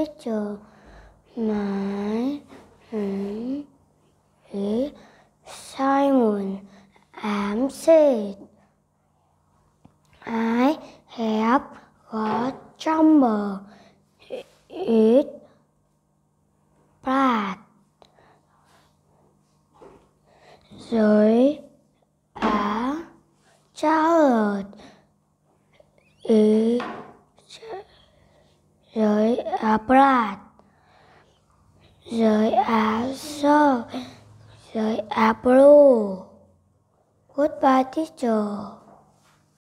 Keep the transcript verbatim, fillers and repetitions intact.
teacher. My name is Simon. I'm six. I have got jumper. It's black. Dưới á salad. Is dưới á black. Dưới á salt. Dưới á blue. Goodbye, teacher.